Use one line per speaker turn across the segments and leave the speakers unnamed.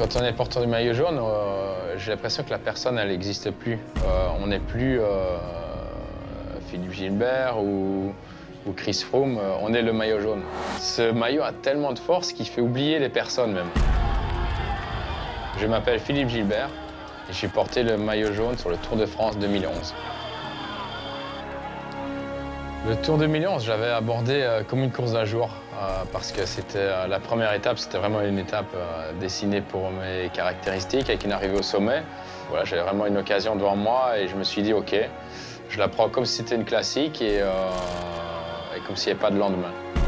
Quand on est porteur du maillot jaune, j'ai l'impression que la personne, elle n'existe plus. On n'est plus Philippe Gilbert ou Chris Froome, on est le maillot jaune. Ce maillot a tellement de force qu'il fait oublier les personnes même. Je m'appelle Philippe Gilbert et j'ai porté le maillot jaune sur le Tour de France 2011. Le Tour 2011, j'avais abordé comme une course d'un jour parce que c'était la première étape, c'était vraiment une étape dessinée pour mes caractéristiques avec une arrivée au sommet. Voilà, j'avais vraiment une occasion devant moi et je me suis dit OK, je la prends comme si c'était une classique et comme s'il n'y avait pas de lendemain.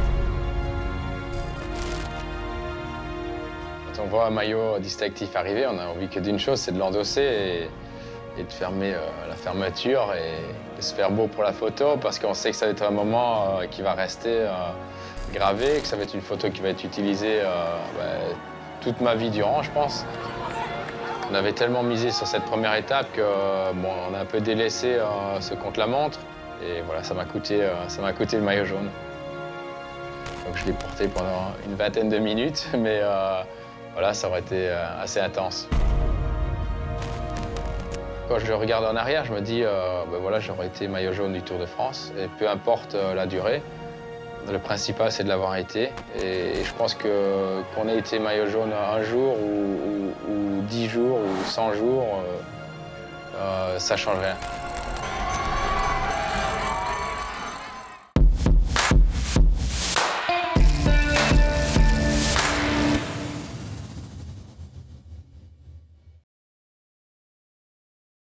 Quand on voit un maillot distinctif arriver, on a envie que d'une chose, c'est de l'endosser et de fermer la fermeture et de se faire beau pour la photo parce qu'on sait que ça va être un moment qui va rester gravé, que ça va être une photo qui va être utilisée toute ma vie durant, je pense. On avait tellement misé sur cette première étape qu'on a un peu délaissé ce contre-la-montre. Et voilà, ça m'a coûté le maillot jaune. Donc je l'ai porté pendant une vingtaine de minutes, mais voilà, ça aurait été assez intense. Quand je regarde en arrière, je me dis, voilà, j'aurais été maillot jaune du Tour de France, et peu importe la durée, le principal c'est de l'avoir été. Et je pense qu'on ait été maillot jaune un jour ou 10 jours ou 100 jours, ça change rien.